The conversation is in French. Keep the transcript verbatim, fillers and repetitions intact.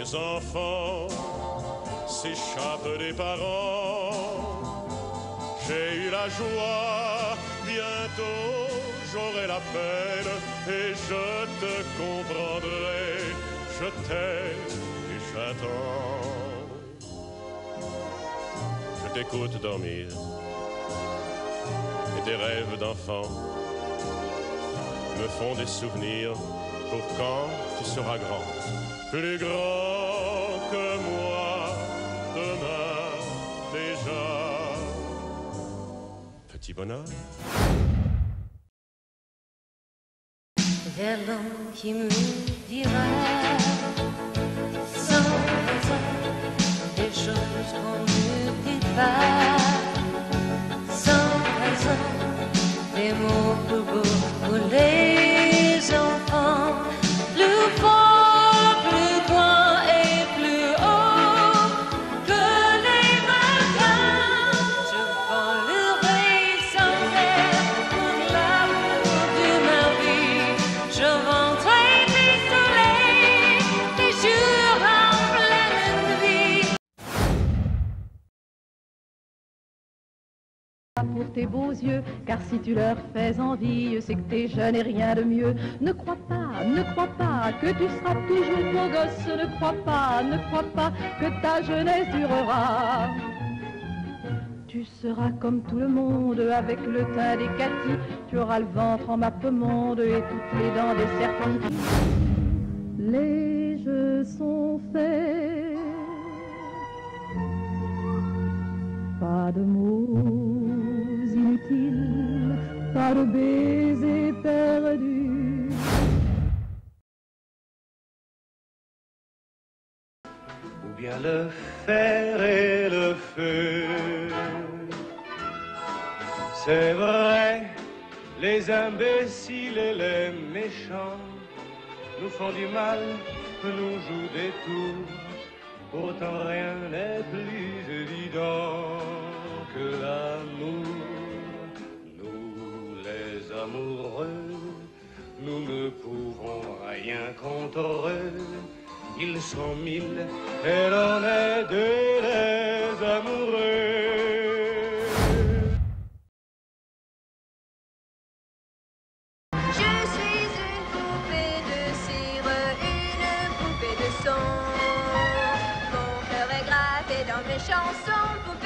les enfants s'échappent des parents. J'ai eu la joie, bientôt j'aurai la peine, et je te comprendrai, je t'aime et j'attends. Je t'écoute dormir, et tes rêves d'enfant me font des souvenirs pour quand tu seras grand. Plus grand que moi, demain déjà. Petit bonheur. Vers l'homme qui me dira sans raison des choses qu'on ne dit pas, sans raison des mots plus beaux pour les enfants, plus fort, plus grand et plus haut que les requins. Je vends le rire sans air pour l'amour de ma vie. Je vendrai des soleils, des jours en pleine nuit. Pour tes beaux yeux, car si tu leur fais envie, c'est que t'es jeune et rien de mieux. Ne crois pas, ne crois pas que tu seras toujours beau gosse. Ne crois pas, ne crois pas que ta jeunesse durera. Tu seras comme tout le monde, avec le teint des Cathy. Tu auras le ventre en mappemonde et toutes les dents des serpents. Les jeux sont faits, pas de mots inutiles, pas de baisers perdus. Ou bien le fer et le feu. C'est vrai, les imbéciles et les méchants nous font du mal, nous jouent des tours. Pourtant rien n'est plus évident que l'amour. Nous les amoureux, nous ne pouvons rien contre eux. Ils sont mille et l'on est deux les amoureux. Je suis une poupée de cire, une poupée de son. Mon cœur est gravé dans mes chansons.